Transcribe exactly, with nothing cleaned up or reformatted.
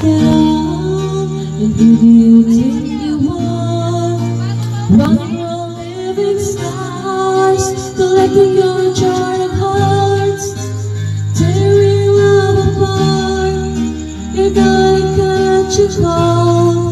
down and everything you want. Running on living stars, collecting your charted hearts, tearing love apart. You're gonna catch a call.